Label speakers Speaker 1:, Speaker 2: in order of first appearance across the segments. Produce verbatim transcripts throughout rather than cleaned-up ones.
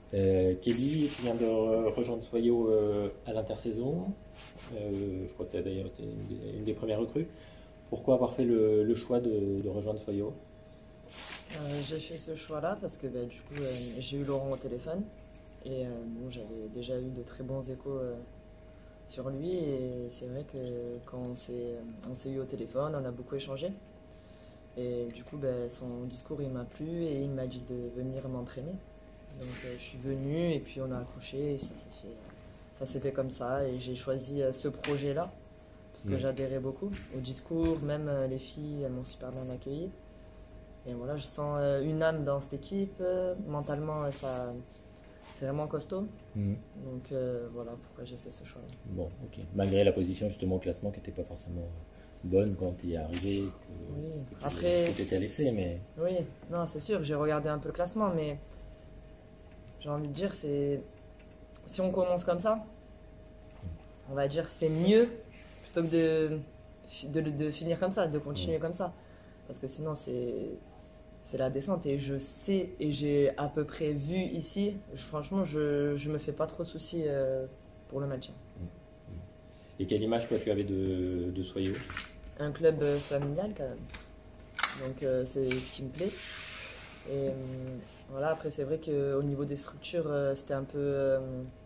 Speaker 1: Euh, Kelly, tu viens de re- rejoindre Soyo euh, à l'intersaison. Euh, je crois que tu as d'ailleurs été une des, une des premières recrues. Pourquoi avoir fait le, le choix de, de rejoindre Soyo?
Speaker 2: Euh, j'ai fait ce choix-là parce que bah, du coup euh, j'ai eu Laurent au téléphone et euh, bon, j'avais déjà eu de très bons échos euh, sur lui et c'est vrai que quand on s'est on s'est eu au téléphone, on a beaucoup échangé et du coup bah, son discours il m'a plu et il m'a dit de venir m'entraîner. Donc euh, je suis venu et puis on a accroché et ça s'est fait, ça s'est fait comme ça et j'ai choisi euh, ce projet-là parce que
Speaker 1: Mm.
Speaker 2: j'adhérais beaucoup au discours, même euh, les filles elles m'ont super bien accueilli. Et voilà, je sens euh, une âme dans cette équipe. euh, Mentalement, euh, ça, c'est vraiment costaud.
Speaker 1: Mm.
Speaker 2: Donc euh, voilà pourquoi j'ai fait ce choix.
Speaker 1: Bon, ok. Malgré la position justement au classement qui n'était pas forcément bonne quand tu y es arrivé,
Speaker 2: Oui,
Speaker 1: que, que
Speaker 2: après,
Speaker 1: tu étais laissé, mais
Speaker 2: oui, non, c'est sûr, j'ai regardé un peu le classement, mais j'ai envie de dire, c'est si on commence comme ça, on va dire c'est mieux plutôt que de, de, de finir comme ça, de continuer
Speaker 1: mm.
Speaker 2: comme ça. Parce que sinon, c'est c'est la descente et je sais et j'ai à peu près vu ici, je- franchement, je, je me fais pas trop soucis euh, pour le maintien.
Speaker 1: Et quelle image toi tu avais de, de Soyo?
Speaker 2: Un club euh, familial quand même. Donc euh, c'est ce qui me plaît. Et euh, voilà, après c'est vrai qu'au niveau des structures, euh, c'était un peu, euh,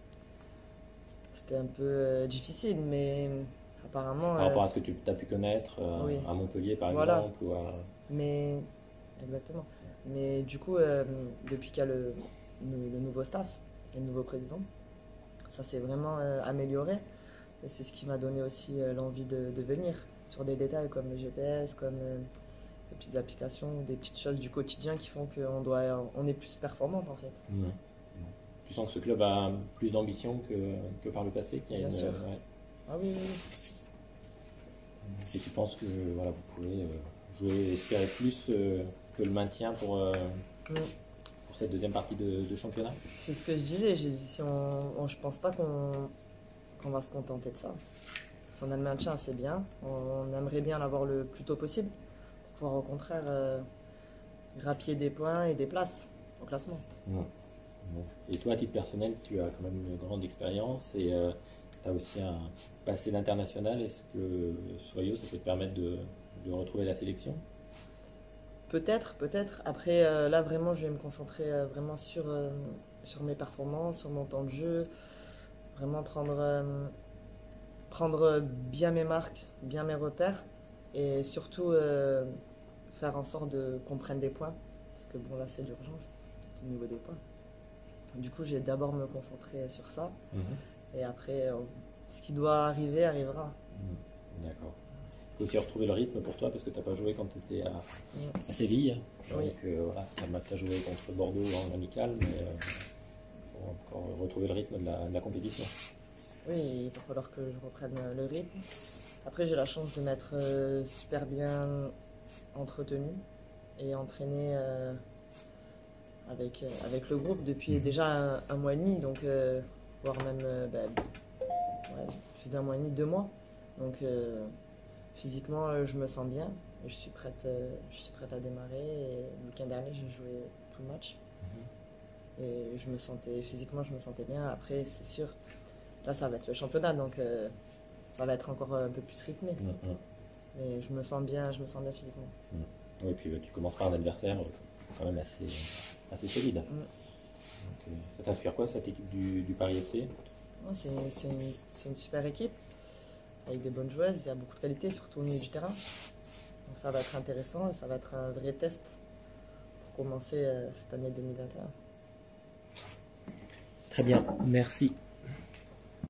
Speaker 2: c'était un peu euh, difficile, mais apparemment,
Speaker 1: Par
Speaker 2: euh,
Speaker 1: rapport à ce que tu as pu connaître euh,
Speaker 2: oui,
Speaker 1: à Montpellier par
Speaker 2: voilà.
Speaker 1: exemple ou à...
Speaker 2: Mais exactement. Mais du coup, euh, depuis qu'il y a le, le- le nouveau staff et le nouveau président, ça s'est vraiment euh, amélioré. Et c'est ce qui m'a donné aussi euh, l'envie de, de venir sur des détails comme le G P S, comme euh, des petites applications, des petites choses du quotidien qui font qu'on doit, on est plus performante en fait.
Speaker 1: Mm. Tu sens que ce club a plus d'ambition que, que par le passé, qu'il y a
Speaker 2: Bien
Speaker 1: une,
Speaker 2: sûr.
Speaker 1: ouais.
Speaker 2: Ah oui, oui,
Speaker 1: Et tu penses que voilà, vous pouvez euh, jouer, espérer plus euh, que le maintien pour, euh,
Speaker 2: oui. Mm.
Speaker 1: pour cette deuxième partie de, de championnat?
Speaker 2: C'est ce que je disais. J'ai dit, si on, on- je pense pas qu'on qu'on va se contenter de ça. Si on a le maintien, c'est bien. On, on aimerait bien l'avoir le plus tôt possible pour pouvoir au contraire euh, grappiller des points et des places au classement.
Speaker 1: Mm. Bon. Et toi, à titre personnel, tu as quand même une grande expérience et tu as aussi un passé d'international. Est-ce que Soyo, ça peut te permettre de, de retrouver la sélection?
Speaker 2: Peut-être, peut-être. Après, euh, là, vraiment, je vais me concentrer euh, vraiment sur, euh, sur mes performances, sur mon temps de jeu. Vraiment prendre, euh, prendre bien mes marques, bien mes repères. Et surtout, euh, faire en sorte de, qu'on prenne des points. Parce que bon, là, c'est l'urgence au niveau des points. Du coup, je vais d'abord me concentrer sur ça.
Speaker 1: Mm-hmm.
Speaker 2: Et après, euh, ce qui doit arriver, arrivera.
Speaker 1: Mm. D'accord. Il faut aussi retrouver le rythme pour toi parce que tu n'as pas joué quand tu étais à,
Speaker 2: Mm.
Speaker 1: à Séville. Donc
Speaker 2: Oui.
Speaker 1: euh, voilà, ça m'a fait jouer contre Bordeaux en amical, mais il faut encore retrouver le rythme de la, de la compétition.
Speaker 2: Oui, il va falloir que je reprenne le rythme. Après, j'ai la chance de m'être euh, super bien entretenu et entraîné euh, avec, euh, avec le groupe depuis déjà un, un mois et demi, donc euh, voire même euh, bah, ouais, plus d'un mois et demi, deux mois. Donc euh, physiquement, euh, je me sens bien et je suis prête, euh, je suis prête à démarrer. Et le week-end dernier, j'ai joué tout le match et je me sentais physiquement, je me sentais bien. Après, c'est sûr, là, ça va être le championnat, donc euh, ça va être encore un peu plus rythmé.
Speaker 1: Mm-hmm.
Speaker 2: Mais je me sens bien, je me sens bien physiquement.
Speaker 1: Mm. Oui, et puis euh, tu commences par un adversaire euh, quand même assez, assez solide.
Speaker 2: Mm.
Speaker 1: Donc, euh, ça t'inspire quoi cette équipe du, du Paris F C?
Speaker 2: Non, C'est c'est une, c'est une super équipe avec des bonnes joueuses, il y a beaucoup de qualité, surtout au milieu du terrain. Donc ça va être intéressant et ça va être un vrai test pour commencer euh, cette année deux mille vingt et un.
Speaker 1: Très bien, merci.